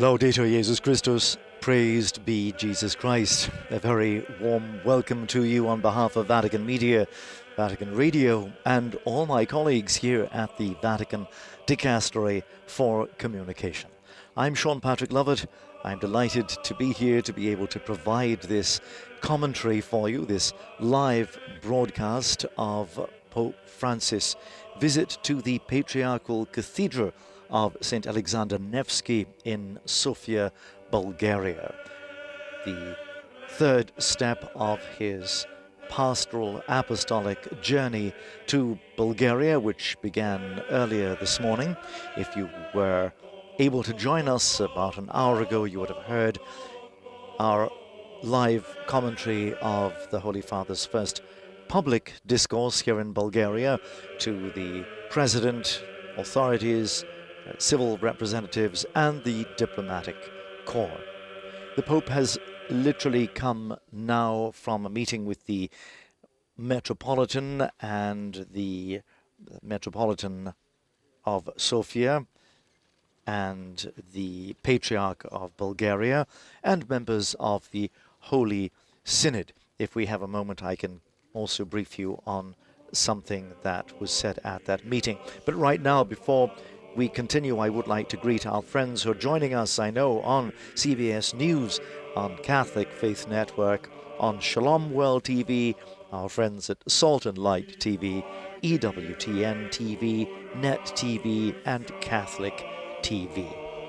Laudetur Jesus Christus, praised be Jesus Christ. A very warm welcome to you on behalf of Vatican Media, Vatican Radio, and all my colleagues here at the Vatican Dicastery for Communication. I'm Sean Patrick Lovett. I'm delighted to be here to be able to provide this commentary for you, this live broadcast of Pope Francis' visit to the Patriarchal Cathedral of St. Alexander Nevsky in Sofia, Bulgaria. The third step of his pastoral apostolic journey to Bulgaria, which began earlier this morning. If you were able to join us about an hour ago, you would have heard our live commentary of the Holy Father's first public discourse here in Bulgaria to the President, authorities, civil representatives, and the diplomatic corps. The Pope has literally come now from a meeting with the Metropolitan and the Metropolitan of Sofia and the Patriarch of Bulgaria and members of the Holy Synod. If we have a moment, I can also brief you on something that was said at that meeting. But right now, before we continue, I would like to greet our friends who are joining us, I know, on CBS News, on Catholic Faith Network, on Shalom World TV, our friends at Salt and Light TV, EWTN TV, Net TV, and Catholic TV.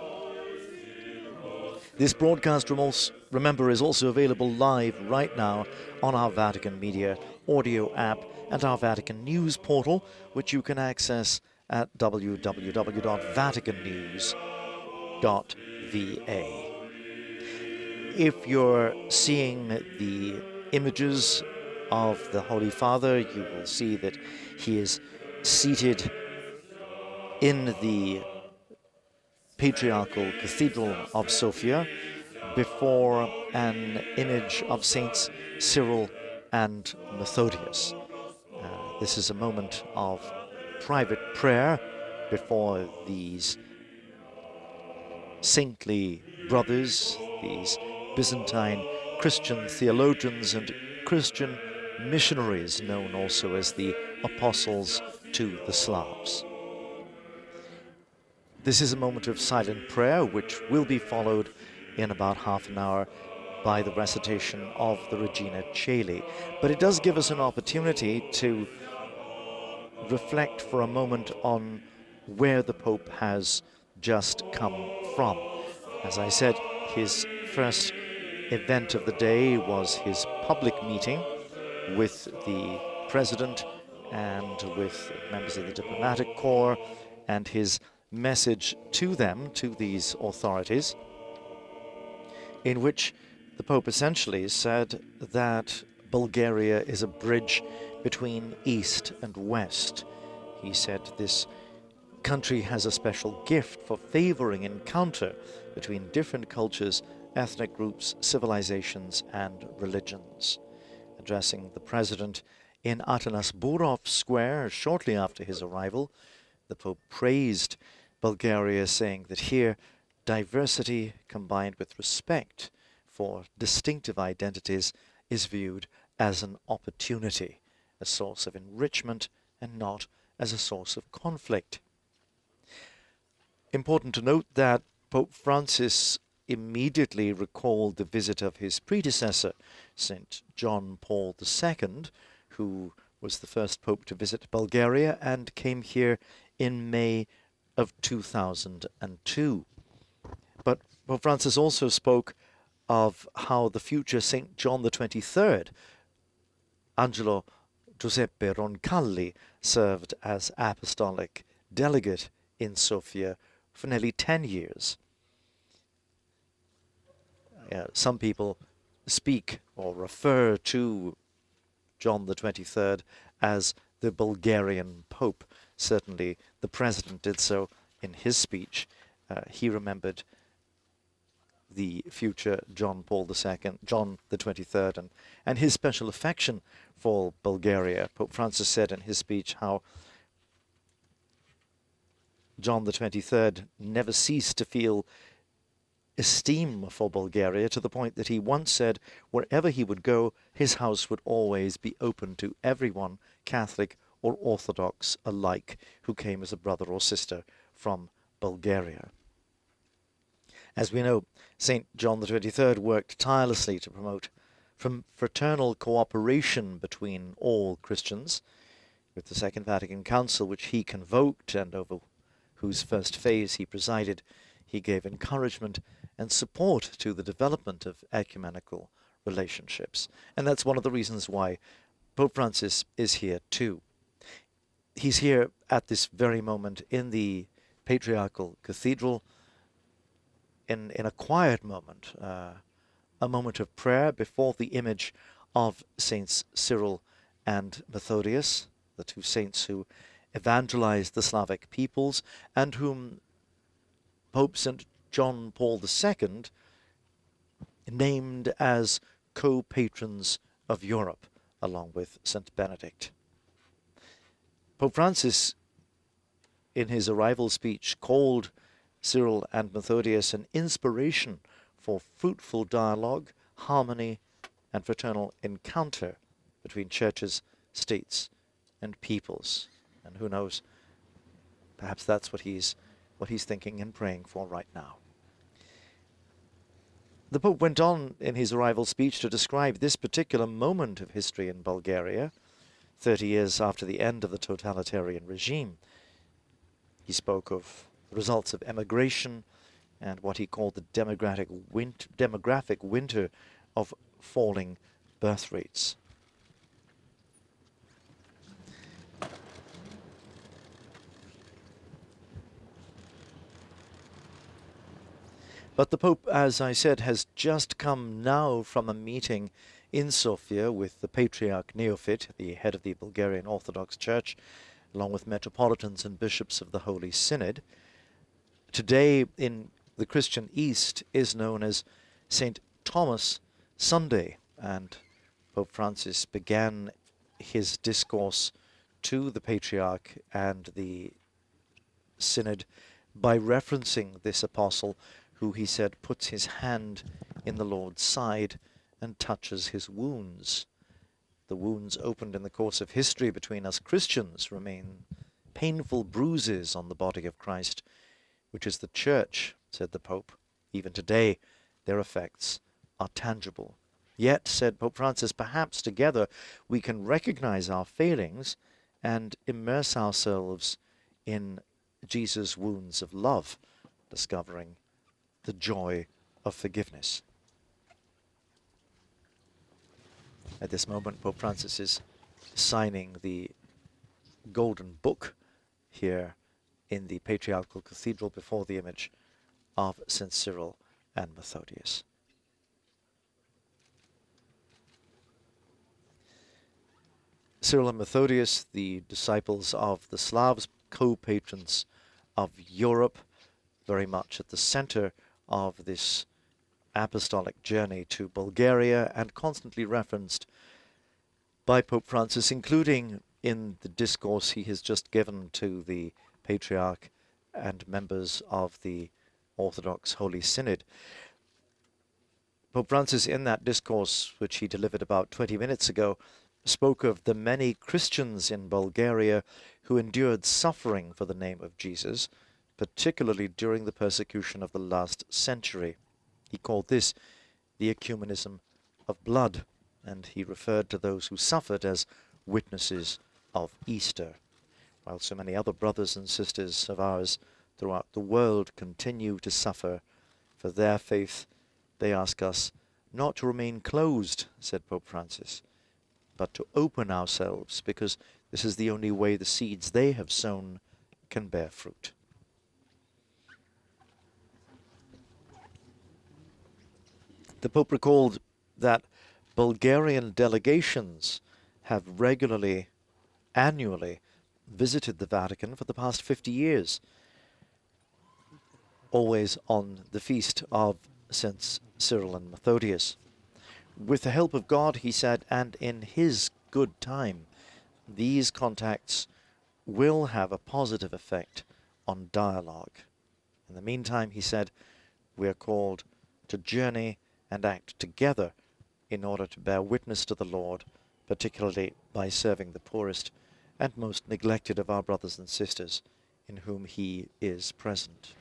This broadcast, remember, is also available live right now on our Vatican Media audio app and our Vatican News portal, which you can access at www.vaticannews.va. If you're seeing the images of the Holy Father, you will see that he is seated in the Patriarchal Cathedral of Sofia before an image of Saints Cyril and Methodius. This is a moment of private prayer before these saintly brothers, these Byzantine Christian theologians and Christian missionaries, known also as the Apostles to the Slavs. This is a moment of silent prayer, which will be followed in about half an hour by the recitation of the Regina Coeli. But it does give us an opportunity to reflect for a moment on where the Pope has just come from. As I said, his first event of the day was his public meeting with the President and with members of the diplomatic corps, and his message to them, to these authorities, in which the Pope essentially said that Bulgaria is a bridge between East and West. He said this country has a special gift for favoring encounter between different cultures, ethnic groups, civilizations, and religions. Addressing the President in Atanas Burov Square shortly after his arrival, the Pope praised Bulgaria, saying that here diversity combined with respect for distinctive identities is viewed as an opportunity, a source of enrichment, and not as a source of conflict. Important to note that Pope Francis immediately recalled the visit of his predecessor, St. John Paul II, who was the first pope to visit Bulgaria and came here in May of 2002. But Pope Francis also spoke of how the future St. John the 23rd, Angelo Giuseppe Roncalli, served as apostolic delegate in Sofia for nearly 10 years. Some people speak or refer to John the 23rd as the Bulgarian Pope. Certainly the President did so in his speech. He remembered the future John Paul II, John the 23rd, and his special affection for Bulgaria. Pope Francis said in his speech how John the 23rd never ceased to feel esteem for Bulgaria, to the point that he once said wherever he would go, his house would always be open to everyone, Catholic or Orthodox alike, who came as a brother or sister from Bulgaria. As we know, St. John the 23rd worked tirelessly to promote fraternal cooperation between all Christians. With the Second Vatican Council, which he convoked and over whose first phase he presided, he gave encouragement and support to the development of ecumenical relationships. And that's one of the reasons why Pope Francis is here too. He's here at this very moment in the Patriarchal Cathedral, in a quiet moment, a moment of prayer before the image of Saints Cyril and Methodius, the two saints who evangelized the Slavic peoples and whom Pope St. John Paul II named as co-patrons of Europe, along with St. Benedict. Pope Francis, in his arrival speech, called Cyril and Methodius an inspiration for fruitful dialogue, harmony, and fraternal encounter between churches, states, and peoples. And who knows, perhaps that's what he's thinking and praying for right now. The Pope went on in his arrival speech to describe this particular moment of history in Bulgaria, 30 years after the end of the totalitarian regime. He spoke of the results of emigration and what he called the demographic winter of falling birth rates. But the Pope, as I said, has just come now from a meeting in Sofia with the Patriarch Neophyte, the head of the Bulgarian Orthodox Church, along with metropolitans and bishops of the Holy Synod. Today in the Christian East is known as St. Thomas Sunday, and Pope Francis began his discourse to the Patriarch and the Synod by referencing this apostle who, he said, puts his hand in the Lord's side and touches his wounds. The wounds opened in the course of history between us Christians remain painful bruises on the body of Christ, which is the Church, said the Pope. Even today, their effects are tangible. Yet, said Pope Francis, perhaps together we can recognize our failings and immerse ourselves in Jesus' wounds of love, discovering the joy of forgiveness. At this moment, Pope Francis is signing the Golden Book here in the Patriarchal Cathedral before the image of St. Cyril and Methodius. Cyril and Methodius, the disciples of the Slavs, co-patrons of Europe, very much at the center of this apostolic journey to Bulgaria, and constantly referenced by Pope Francis, including in the discourse he has just given to the Patriarch and members of the Orthodox Holy Synod. Pope Francis, in that discourse, which he delivered about 20 minutes ago, spoke of the many Christians in Bulgaria who endured suffering for the name of Jesus, particularly during the persecution of the last century. He called this the ecumenism of blood, and he referred to those who suffered as witnesses of Easter. While so many other brothers and sisters of ours throughout the world continue to suffer for their faith, they ask us not to remain closed, said Pope Francis, but to open ourselves, because this is the only way the seeds they have sown can bear fruit. The Pope recalled that Bulgarian delegations have regularly, annually, visited the Vatican for the past 50 years, always on the feast of Saints Cyril and Methodius. With the help of God, he said, and in his good time, these contacts will have a positive effect on dialogue. In the meantime, he said, we are called to journey and act together in order to bear witness to the Lord, particularly by serving the poorest and most neglected of our brothers and sisters in whom he is present.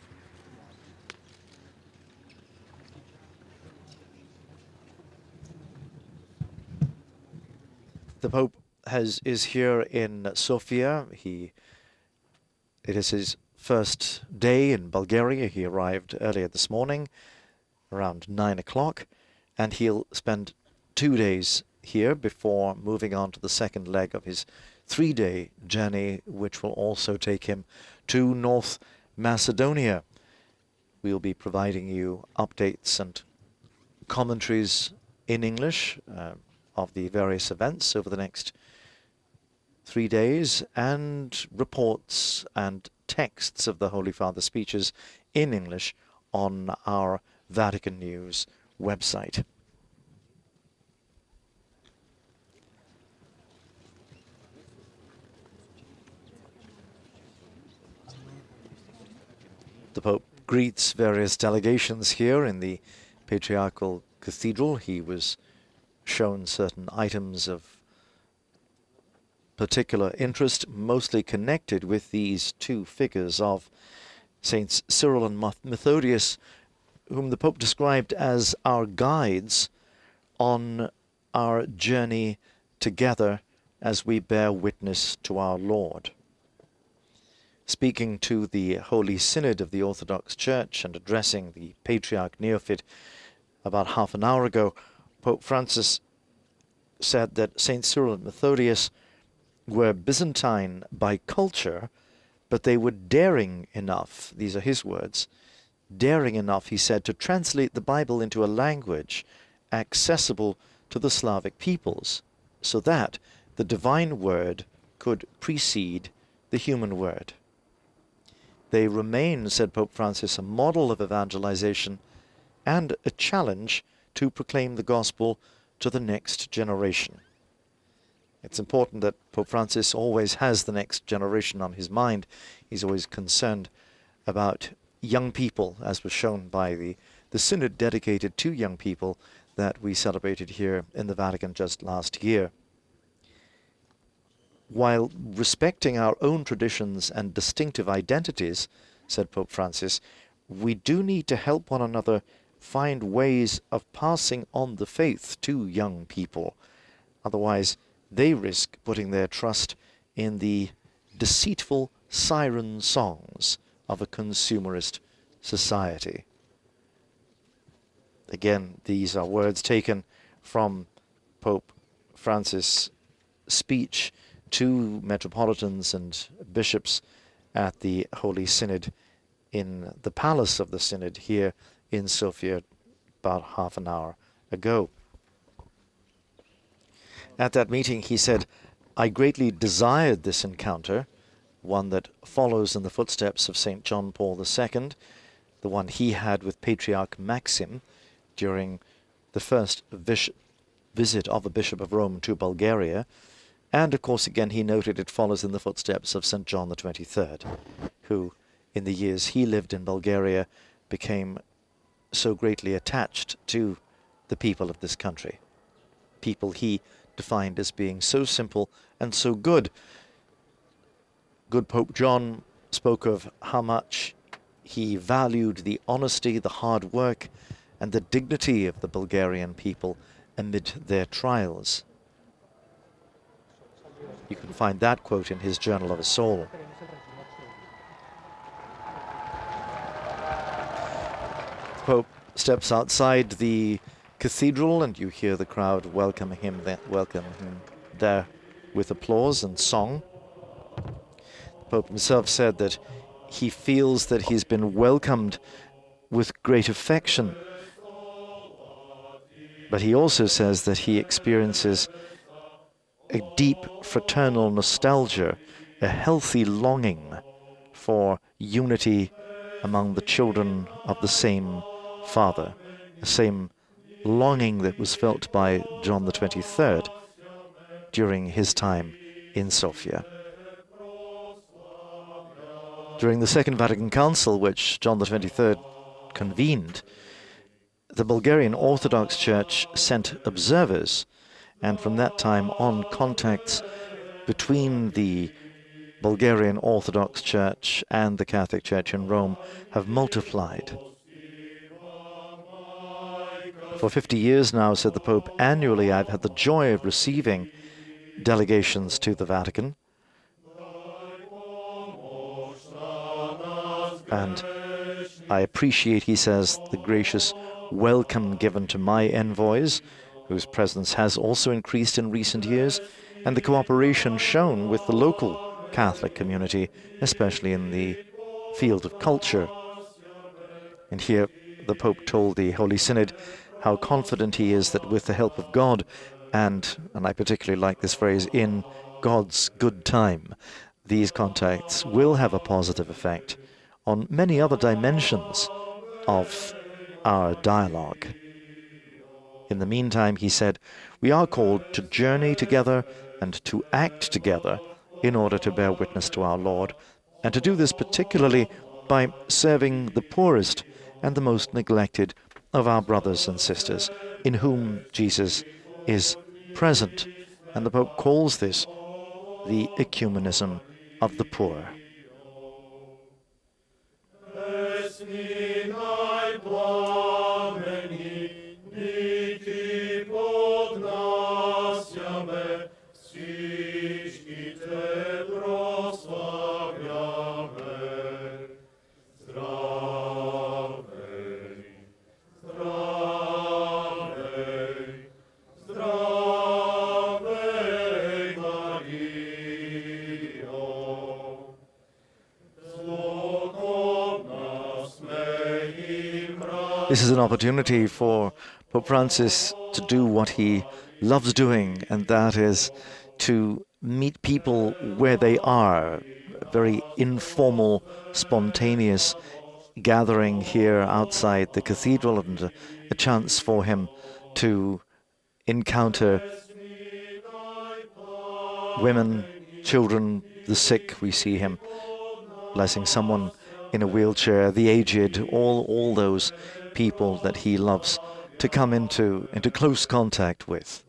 The Pope is here in Sofia. It is his first day in Bulgaria. He arrived earlier this morning, around 9 o'clock, and he'll spend 2 days here before moving on to the second leg of his 3-day journey, which will also take him to North Macedonia. We'll be providing you updates and commentaries in English of the various events over the next 3 days, and reports and texts of the Holy Father's speeches in English on our Vatican News website. The Pope greets various delegations here in the Patriarchal Cathedral. He was shown certain items of particular interest, mostly connected with these two figures of Saints Cyril and Methodius, whom the Pope described as our guides on our journey together as we bear witness to our Lord. Speaking to the Holy Synod of the Orthodox Church and addressing the Patriarch Neophyte about half an hour ago, Pope Francis said that Saint Cyril and Methodius were Byzantine by culture, but they were daring enough, these are his words, daring enough, he said, to translate the Bible into a language accessible to the Slavic peoples, so that the divine word could precede the human word. They remain, said Pope Francis, a model of evangelization and a challenge to proclaim the gospel to the next generation. It's important that Pope Francis always has the next generation on his mind. He's always concerned about young people, as was shown by the synod dedicated to young people that we celebrated here in the Vatican just last year. While respecting our own traditions and distinctive identities, said Pope Francis, we do need to help one another find ways of passing on the faith to young people. Otherwise, they risk putting their trust in the deceitful siren songs of a consumerist society. Again, these are words taken from Pope Francis' speech to metropolitans and bishops at the Holy Synod in the palace of the Synod here in Sofia about half an hour ago. At that meeting, he said, I greatly desired this encounter, one that follows in the footsteps of St. John Paul II, the one he had with Patriarch Maxim during the first visit of a Bishop of Rome to Bulgaria. And, of course, again, he noted it follows in the footsteps of St. John XXIII, who, in the years he lived in Bulgaria, became so greatly attached to the people of this country. People he defined as being so simple and so good. Good Pope John spoke of how much he valued the honesty, the hard work, and the dignity of the Bulgarian people amid their trials. You can find that quote in his Journal of a Soul. The Pope steps outside the cathedral, and you hear the crowd welcome him there with applause and song. The Pope himself said that he feels that he's been welcomed with great affection, but he also says that he experiences a deep fraternal nostalgia, a healthy longing for unity among the children of the same Father, the same longing that was felt by John XXIII during his time in Sofia. During the Second Vatican Council, which John XXIII convened, the Bulgarian Orthodox Church sent observers, and from that time on, contacts between the Bulgarian Orthodox Church and the Catholic Church in Rome have multiplied. For 50 years now, said the Pope, annually I've had the joy of receiving delegations to the Vatican. And I appreciate, he says, the gracious welcome given to my envoys, whose presence has also increased in recent years, and the cooperation shown with the local Catholic community, especially in the field of culture. And here the Pope told the Holy Synod how confident he is that with the help of God, and I particularly like this phrase, in God's good time, these contacts will have a positive effect on many other dimensions of our dialogue. In the meantime, he said, we are called to journey together and to act together in order to bear witness to our Lord, and to do this particularly by serving the poorest and the most neglected of our brothers and sisters, in whom Jesus is present. And the Pope calls this the ecumenism of the poor. This is an opportunity for Pope Francis to do what he loves doing, and that is to meet people where they are. A very informal, spontaneous gathering here outside the cathedral, and a chance for him to encounter women, children, the sick. We see him blessing someone in a wheelchair, the aged, all those people that he loves to come into close contact with.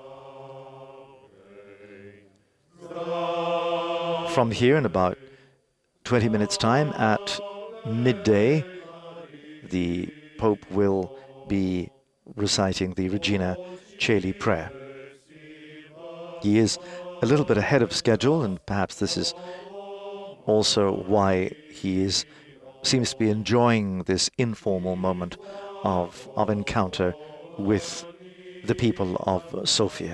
From here, in about 20 minutes' time, at midday, the Pope will be reciting the Regina Coeli prayer. He is a little bit ahead of schedule, and perhaps this is also why he seems to be enjoying this informal moment of encounter with the people of Sofia.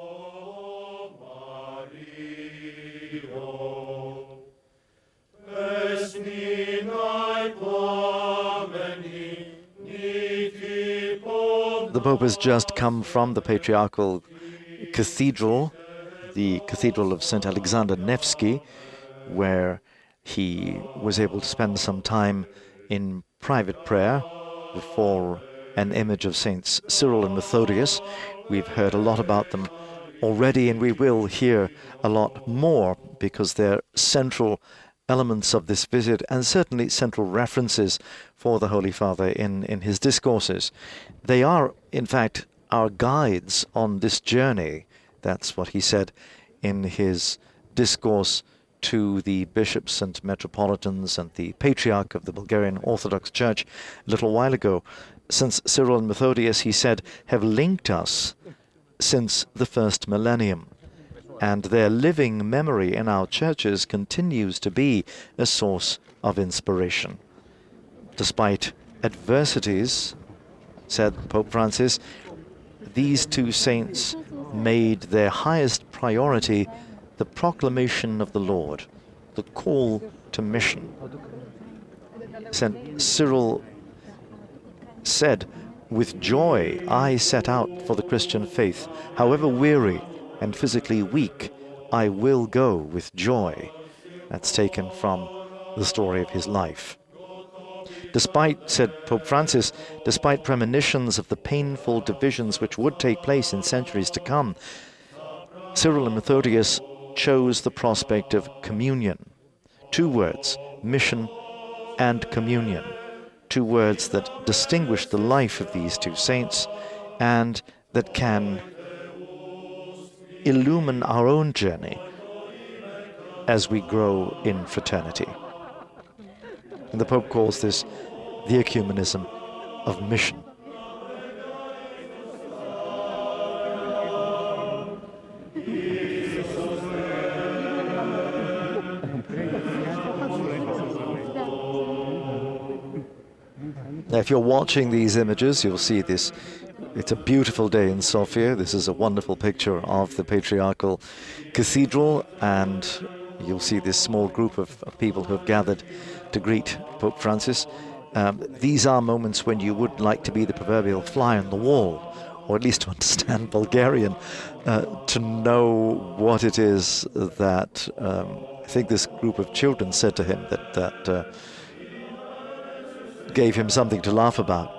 The Pope has just come from the Patriarchal Cathedral, the Cathedral of St. Alexander Nevsky, where he was able to spend some time in private prayer before an image of Saints Cyril and Methodius. We've heard a lot about them already, and we will hear a lot more, because they're central elements of this visit, and certainly central references for the Holy Father in his discourses. They are, in fact, our guides on this journey. That's what he said in his discourse to the bishops and metropolitans and the Patriarch of the Bulgarian Orthodox Church a little while ago. Since Cyril and Methodius, he said, have linked us since the first millennium, and their living memory in our churches continues to be a source of inspiration. Despite adversities, said Pope Francis, these two saints made their highest priority the proclamation of the Lord, the call to mission. St. Cyril said, with joy I set out for the Christian faith. However weary and physically weak, I will go with joy. That's taken from the story of his life. Despite, said Pope Francis, despite premonitions of the painful divisions which would take place in centuries to come, Cyril and Methodius chose the prospect of communion. Two words, mission and communion. two words that distinguish the life of these two saints and that can illumine our own journey as we grow in fraternity. And the Pope calls this the ecumenism of mission. Now, if you're watching these images, you'll see this. It's a beautiful day in Sofia. This is a wonderful picture of the patriarchal cathedral, and you'll see this small group of people who have gathered to greet Pope Francis. These are moments when you would like to be the proverbial fly on the wall, or at least to understand Bulgarian, to know what it is that I think this group of children said to him that gave him something to laugh about.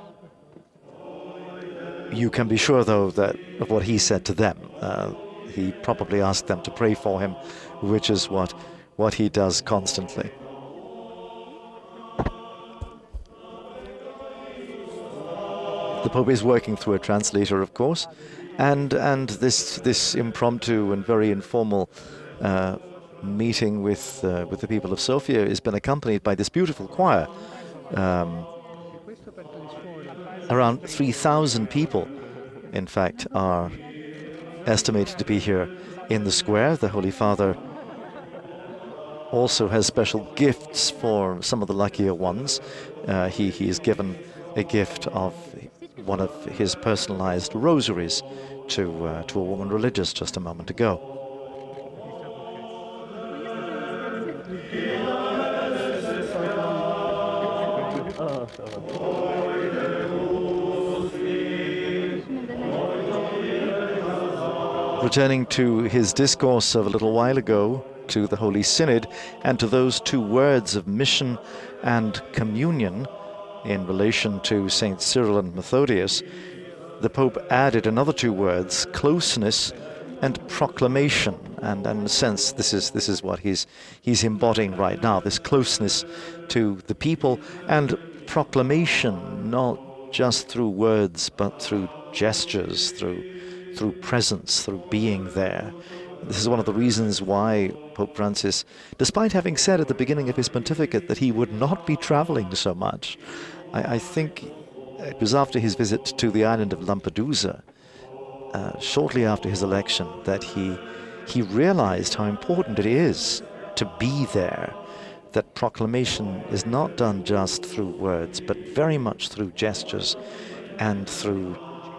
You can be sure, though, that of what he said to them. He probably asked them to pray for him, which is what he does constantly. The Pope is working through a translator, of course, and this impromptu and very informal meeting with the people of Sofia has been accompanied by this beautiful choir. Around 3,000 people, in fact, are estimated to be here in the square. The Holy Father also has special gifts for some of the luckier ones. He is given a gift of one of his personalized rosaries to a woman religious just a moment ago. Returning to his discourse of a little while ago, to the Holy Synod, and to those two words of mission and communion in relation to Saints Cyril and Methodius, the Pope added another two words, closeness and proclamation. And in a sense, this is what he's embodying right now, this closeness to the people and proclamation, not just through words, but through gestures, through presence, through being there. This is one of the reasons why Pope Francis, despite having said at the beginning of his pontificate that he would not be traveling so much, I think it was after his visit to the island of Lampedusa, shortly after his election, that he realized how important it is to be there, that proclamation is not done just through words, but very much through gestures and through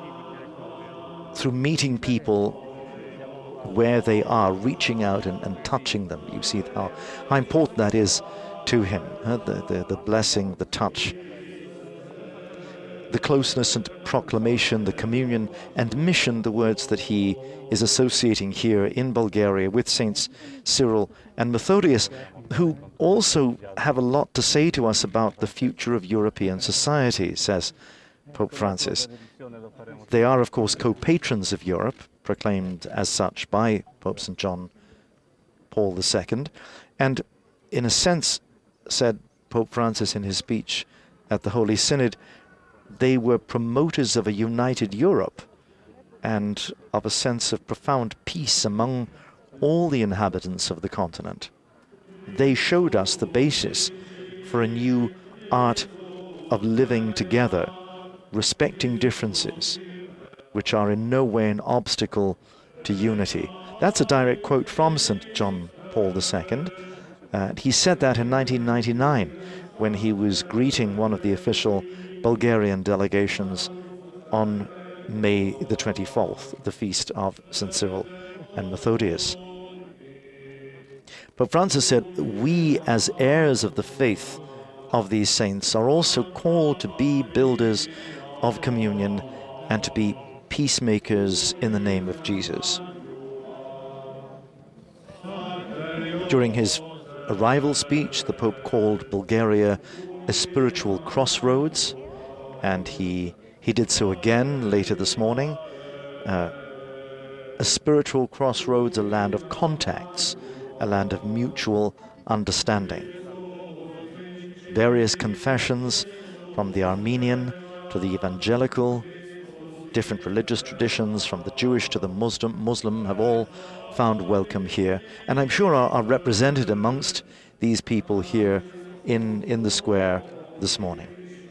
meeting people where they are, reaching out and touching them. You see how important that is to him, the blessing, the touch, the closeness and proclamation, the communion and mission, the words that he is associating here in Bulgaria with Saints Cyril and Methodius, who also have a lot to say to us about the future of European society, says Pope Francis. They are, of course, co-patrons of Europe, proclaimed as such by Pope St. John Paul II. And in a sense, said Pope Francis in his speech at the Holy Synod, they were promoters of a united Europe and of a sense of profound peace among all the inhabitants of the continent. They showed us the basis for a new art of living together, respecting differences, which are in no way an obstacle to unity. That's a direct quote from St. John Paul II. He said that in 1999 when he was greeting one of the official Bulgarian delegations on May the 24th, the feast of St. Cyril and Methodius. Pope Francis said, we as heirs of the faith of these saints are also called to be builders of communion and to be peacemakers in the name of Jesus. During his arrival speech, the Pope called Bulgaria a spiritual crossroads, and he did so again later this morning. A spiritual crossroads, a land of contacts, a land of mutual understanding. Various confessions from the Armenian to the evangelical, different religious traditions, from the Jewish to the Muslim, have all found welcome here, and I'm sure are represented amongst these people here in the square this morning.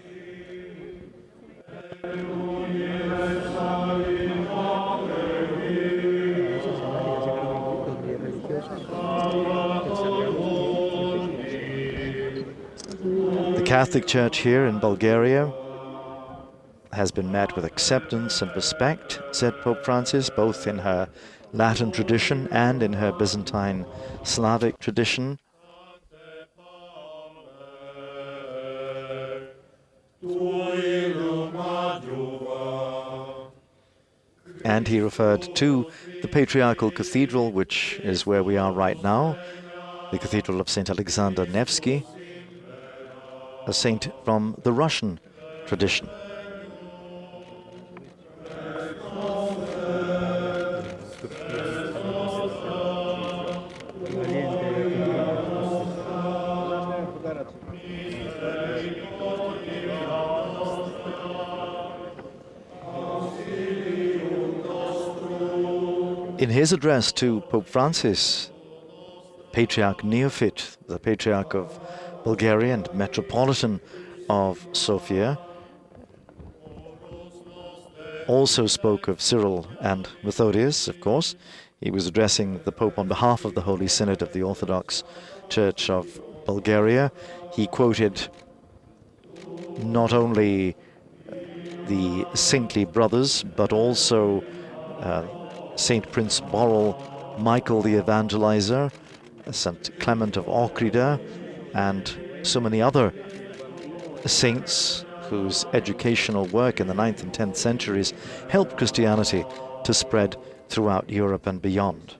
The Catholic Church here in Bulgaria has been met with acceptance and respect, said Pope Francis, both in her Latin tradition and in her Byzantine Slavic tradition. And he referred to the Patriarchal Cathedral, which is where we are right now, the Cathedral of St. Alexander Nevsky, a saint from the Russian tradition. In his address to Pope Francis, Patriarch Neophyte, the Patriarch of Bulgaria and Metropolitan of Sofia, also spoke of Cyril and Methodius, of course. He was addressing the Pope on behalf of the Holy Synod of the Orthodox Church of Bulgaria. He quoted not only the saintly brothers, but also Saint Prince Borel, Michael the Evangelizer, St. Clement of Ochrida, and so many other saints whose educational work in the 9th and 10th centuries helped Christianity to spread throughout Europe and beyond.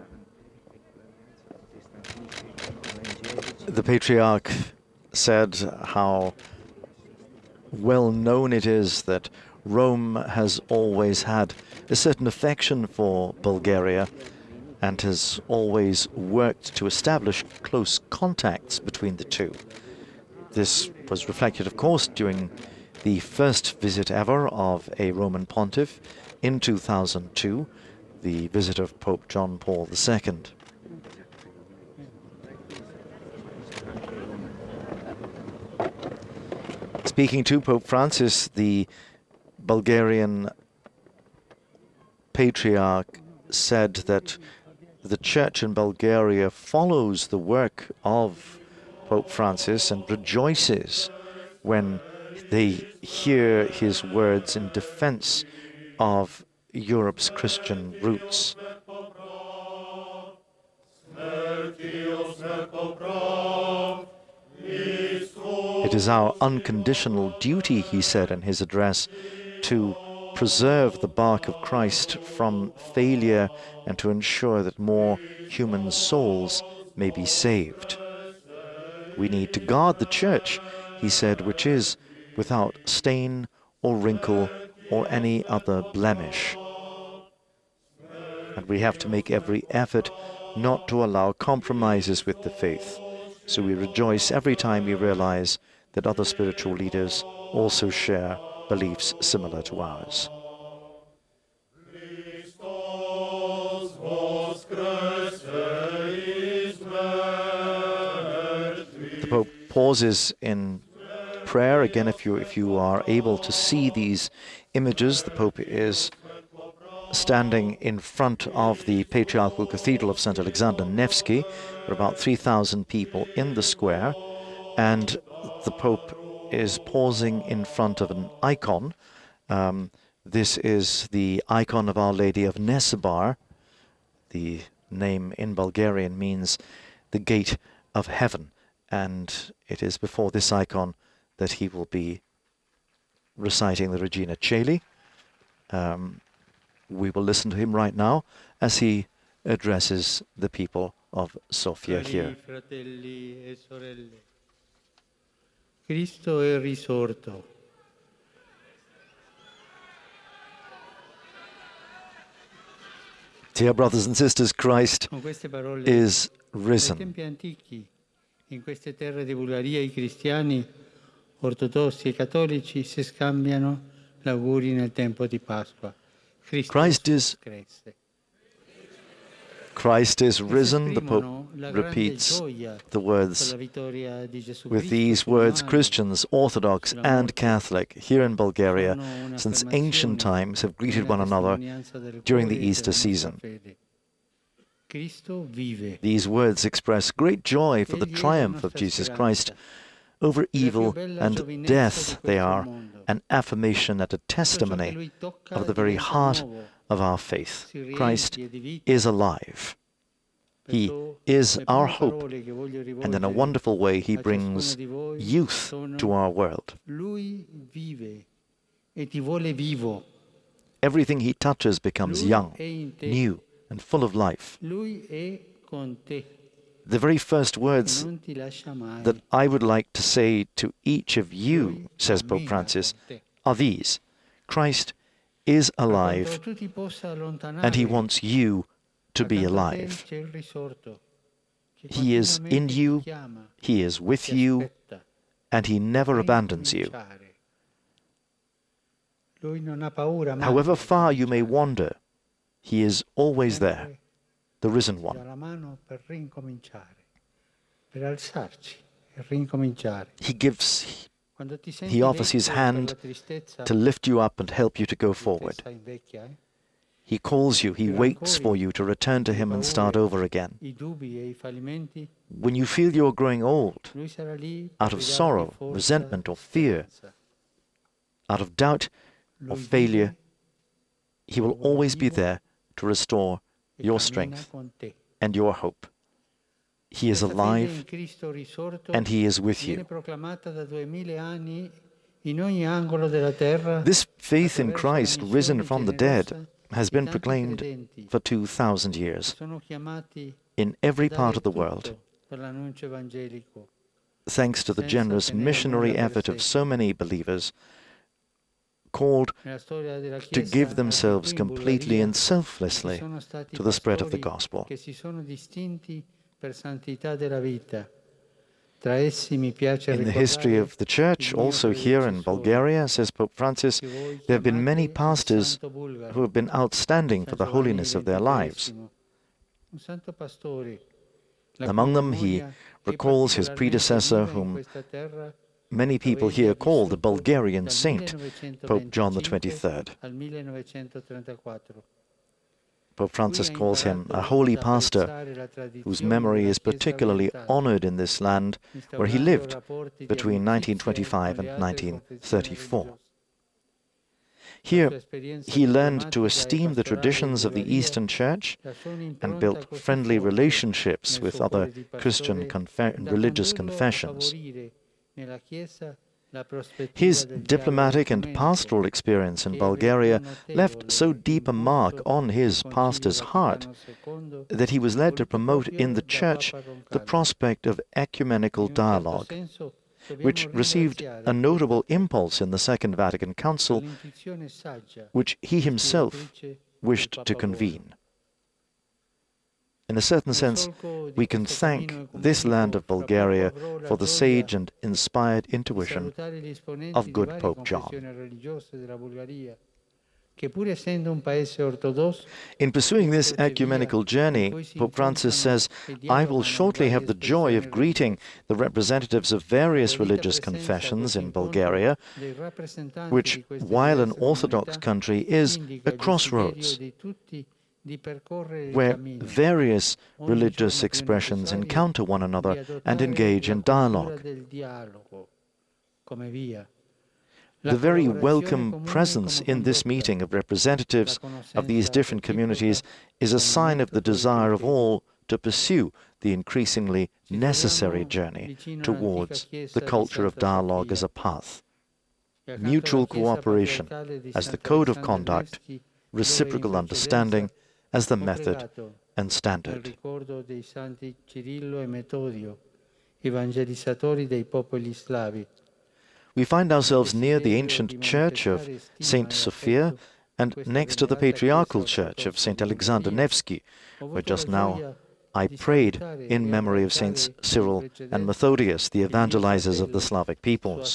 The Patriarch said how well known it is that Rome has always had a certain affection for Bulgaria and has always worked to establish close contacts between the two. This was reflected, of course, during the first visit ever of a Roman pontiff in 2002, the visit of Pope John Paul II. Speaking to Pope Francis, the Bulgarian Patriarch said that the Church in Bulgaria follows the work of Pope Francis and rejoices when they hear his words in defense of Europe's Christian roots. It is our unconditional duty, he said in his address, to preserve the bark of Christ from failure and to ensure that more human souls may be saved. We need to guard the Church, he said, which is without stain or wrinkle or any other blemish. And we have to make every effort not to allow compromises with the faith. So we rejoice every time we realize that other spiritual leaders also share beliefs similar to ours. The Pope pauses in prayer. Again, if you are able to see these images, the Pope is standing in front of the Patriarchal Cathedral of St. Alexander Nevsky. There are about 3,000 people in the square, and the Pope is pausing in front of an icon. This is the icon of Our Lady of Nesebar. The name in Bulgarian means the gate of heaven, and it is before this icon that he will be reciting the Regina Coeli. We will listen to him right now as he addresses the people of Sofia here. Fratelli e sorelle, Cristo è risorto. Dear brothers and sisters, Christ is risen. Nei tempi antichi, in queste terre di Bulgaria, I cristiani ortodossi e cattolici si scambiano gli auguri nel tempo di Pasqua. Christ is risen, the Pope repeats the words. With these words, Christians, Orthodox and Catholic, here in Bulgaria, since ancient times have greeted one another during the Easter season. These words express great joy for the triumph of Jesus Christ over evil and death. They are an affirmation and a testimony of the very heart of our faith. Christ is alive. He is our hope, and in a wonderful way he brings youth to our world. Everything he touches becomes young, new, and full of life. The very first words that I would like to say to each of you, says Pope Francis, are these: Christ is alive, and he wants you to be alive. He is in you, he is with you, and he never abandons you. However far you may wander, he is always there, the risen one. He offers his hand to lift you up and help you to go forward. He calls you, he waits for you to return to him and start over again. When you feel you're growing old, out of sorrow, resentment or fear, out of doubt or failure, he will always be there to restore your strength and your hope. He is alive, and he is with you. This faith in Christ risen from the dead has been proclaimed for 2,000 years in every part of the world, thanks to the generous missionary effort of so many believers called to give themselves completely and selflessly to the spread of the gospel. In the history of the Church, also here in Bulgaria, says Pope Francis, there have been many pastors who have been outstanding for the holiness of their lives. Among them, he recalls his predecessor, whom many people here call the Bulgarian saint, Pope John XXIII. Pope Francis calls him a holy pastor whose memory is particularly honored in this land where he lived between 1925 and 1934. Here, he learned to esteem the traditions of the Eastern Church and built friendly relationships with other Christian and religious confessions. His diplomatic and pastoral experience in Bulgaria left so deep a mark on his pastor's heart that he was led to promote in the Church the prospect of ecumenical dialogue, which received a notable impulse in the Second Vatican Council, which he himself wished to convene. In a certain sense, we can thank this land of Bulgaria for the sage and inspired intuition of good Pope John. In pursuing this ecumenical journey, Pope Francis says, I will shortly have the joy of greeting the representatives of various religious confessions in Bulgaria, which, while an Orthodox country, is a crossroads, where various religious expressions encounter one another and engage in dialogue. The very welcome presence in this meeting of representatives of these different communities is a sign of the desire of all to pursue the increasingly necessary journey towards the culture of dialogue as a path, mutual cooperation as the code of conduct, reciprocal understanding as the method and standard. We find ourselves near the ancient church of Saint-Sofia and next to the patriarchal church of St. Alexander Nevsky, where just now I prayed in memory of Saints Cyril and Methodius, the evangelizers of the Slavic peoples.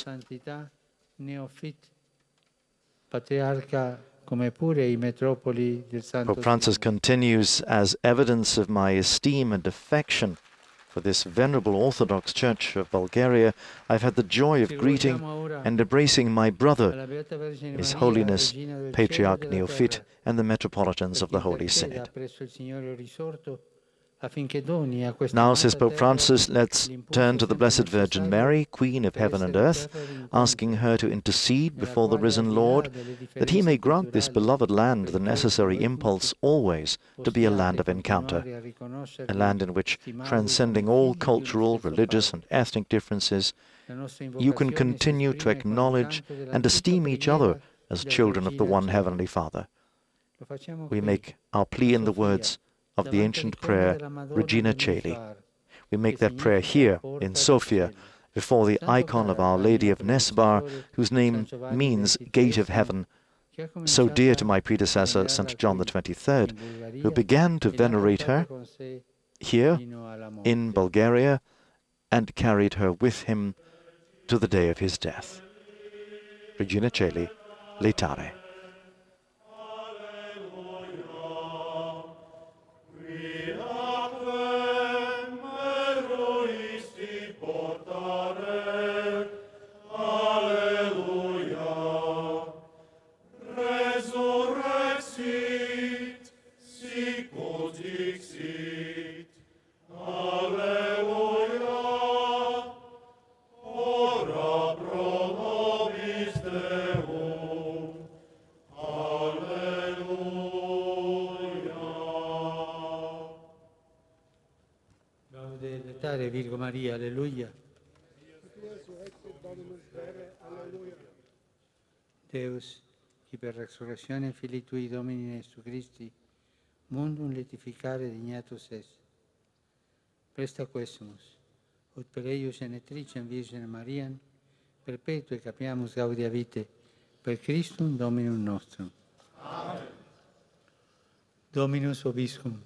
Pope Francis continues, as evidence of my esteem and affection for this venerable Orthodox Church of Bulgaria, I've had the joy of greeting and embracing my brother, His Holiness Patriarch Neophyte, and the Metropolitans of the Holy Synod. Now, says Pope Francis, let's turn to the Blessed Virgin Mary, Queen of Heaven and Earth, asking her to intercede before the risen Lord, that he may grant this beloved land the necessary impulse always to be a land of encounter, a land in which, transcending all cultural, religious and ethnic differences, you can continue to acknowledge and esteem each other as children of the one Heavenly Father. We make our plea in the words of the ancient prayer, Regina Coeli. We make that prayer here in Sofia, before the icon of Our Lady of Nesbar, whose name means Gate of Heaven, so dear to my predecessor, St. John the 23rd, who began to venerate her here in Bulgaria and carried her with him to the day of his death. Regina Coeli, Laetare. Virgo Maria, alleluia. Deus, qui per resurrezione Filii Tui Domini Jesu Christi, mundum letificare dignatus est. Presta quesumus, ut per eius genetricem Virgine Mariam, perpetue capiamus gaudia vitae, per Christum Dominum nostrum. Amen. Dominus vobiscum.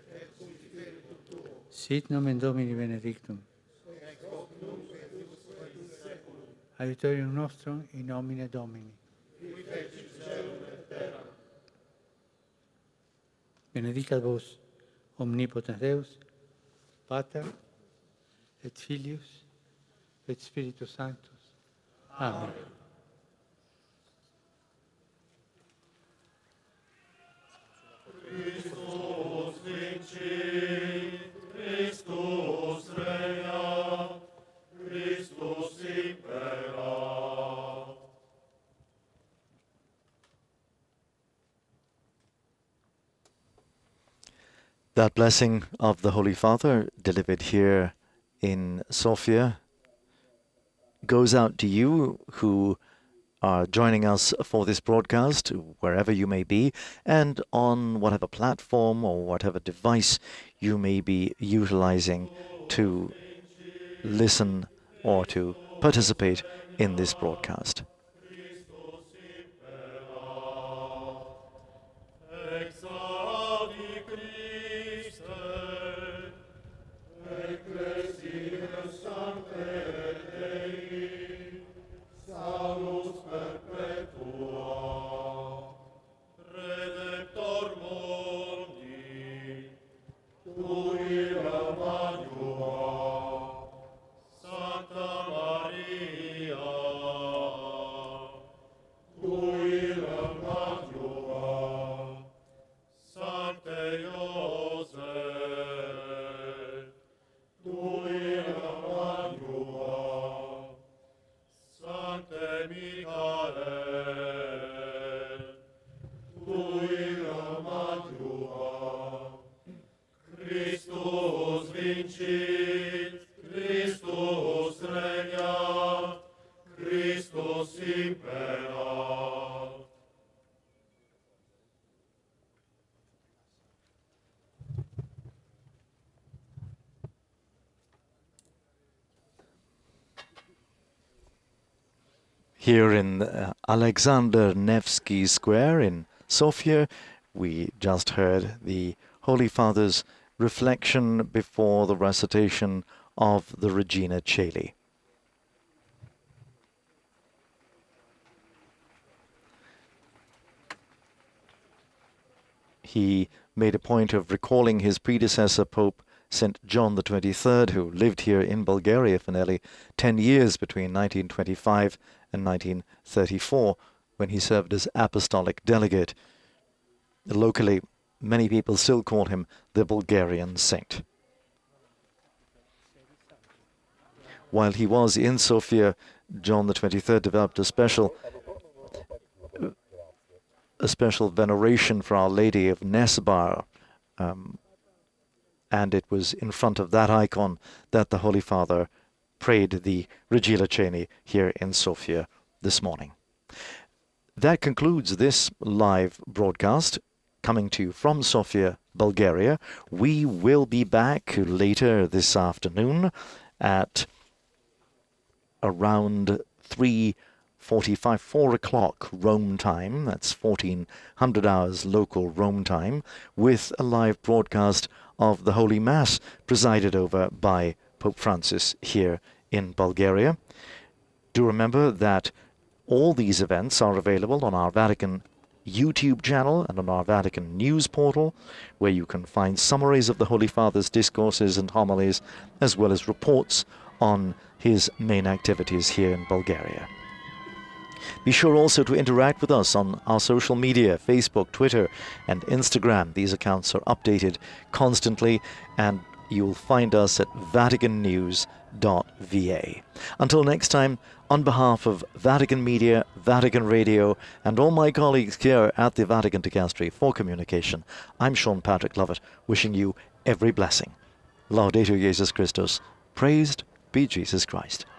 Sit nomen Domini benedictum. Aiutorium nostrum in nomine Domini. Benedicat vos, omnipotens Deus, Pater, et Filius, et Spiritus Sanctus. Amen. Christus vincit, Christus regna, Christus impera. That blessing of the Holy Father, delivered here in Sofia, goes out to you who are joining us for this broadcast, wherever you may be, and on whatever platform or whatever device you may be utilizing to listen or to participate in this broadcast. Here in Alexander Nevsky Square in Sofia, we just heard the Holy Father's reflection before the recitation of the Regina Coeli. He made a point of recalling his predecessor, Pope St. John the 23rd, who lived here in Bulgaria for nearly 10 years between 1925 and 1934, when he served as apostolic delegate. Locally, many people still call him the Bulgarian saint. While he was in Sofia, John the 23rd developed a special veneration for Our Lady of Nesbar, and it was in front of that icon that the Holy Father prayed the Regina Coeli here in Sofia this morning. That concludes this live broadcast coming to you from Sofia, Bulgaria. We will be back later this afternoon at around 3:45, 4 o'clock Rome time. That's 1400 hours local Rome time, with a live broadcast of the Holy Mass presided over by Pope Francis here in Bulgaria. Do remember that all these events are available on our Vatican YouTube channel and on our Vatican news portal, where you can find summaries of the Holy Father's discourses and homilies, as well as reports on his main activities here in Bulgaria. Be sure also to interact with us on our social media, Facebook, Twitter, and Instagram. These accounts are updated constantly, and you'll find us at vaticannews.va. Until next time, on behalf of Vatican Media, Vatican Radio, and all my colleagues here at the Vatican Dicastery for Communication, I'm Sean Patrick Lovett, wishing you every blessing. Laudetur Jesus Christus. Praised be Jesus Christ.